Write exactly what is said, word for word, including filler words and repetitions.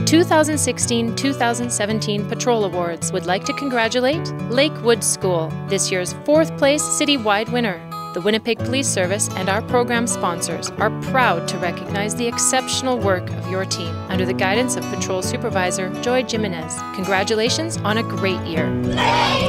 two thousand sixteen two thousand seventeen Patrol Awards would like to congratulate Lakewood School, this year's fourth place citywide winner. The Winnipeg Police Service and our program sponsors are proud to recognize the exceptional work of your team under the guidance of Patrol Supervisor Joy Jimenez. Congratulations on a great year.